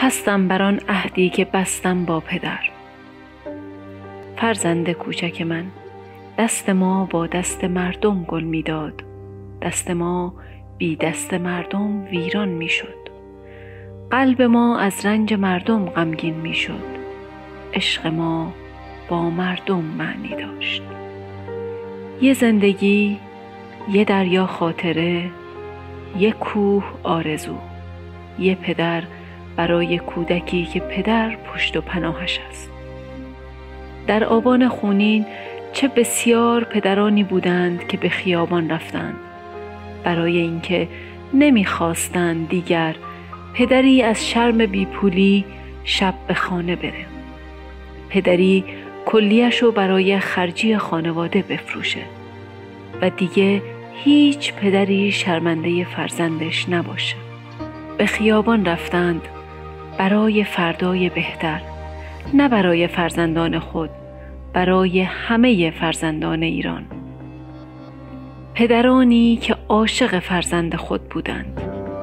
هستم بر آن عهدی که بستم با پدر. فرزند کوچک من، دست ما با دست مردم گل میداد، دست ما بی دست مردم ویران میشد. قلب ما از رنج مردم غمگین میشد، عشق ما با مردم معنی داشت. یه زندگی، یه دریا خاطره، یه کوه آرزو، یه پدر برای کودکی که پدر پشت و پناهش است. در آبان خونین چه بسیار پدرانی بودند که به خیابان رفتند برای اینکه نمیخواستند دیگر پدری از شرم بیپولی شب به خانه بره، پدری کلیه‌شو برای خرجی خانواده بفروشه و دیگه هیچ پدری شرمنده فرزندش نباشه. به خیابان رفتند برای فردای بهتر، نه برای فرزندان خود، برای همه فرزندان ایران. پدرانی که عاشق فرزند خود بودند.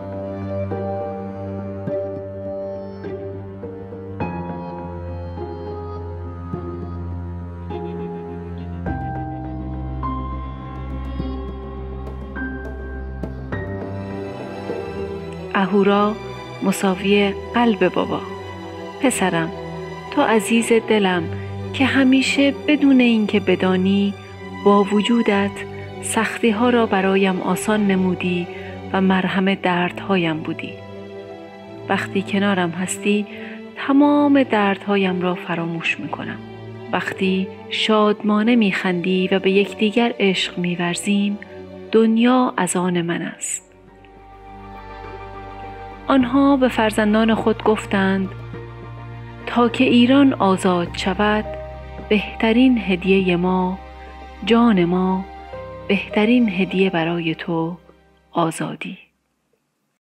اهورا مساوی قلب بابا. پسرم، تو عزیز دلم که همیشه بدون اینکه بدانی با وجودت سختی ها را برایم آسان نمودی و مرهم دردهایم بودی. وقتی کنارم هستی تمام دردهایم را فراموش میکنم. وقتی شادمانه میخندی و به یکدیگر عشق میورزیم، دنیا از آن من است. آنها به فرزندان خود گفتند تا که ایران آزاد شود، بهترین هدیه ما، جان ما، بهترین هدیه برای تو آزادی.